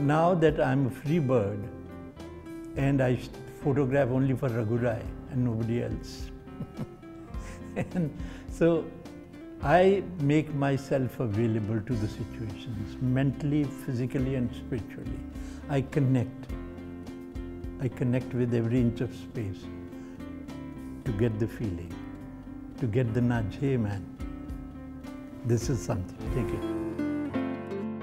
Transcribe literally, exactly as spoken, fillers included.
now that I'm a free bird and I photograph only for Raghu Rai and nobody else. And so I make myself available to the situations, mentally, physically and spiritually. I connect. I connect with every inch of space to get the feeling, to get the nudge, hey man, this is something, take it.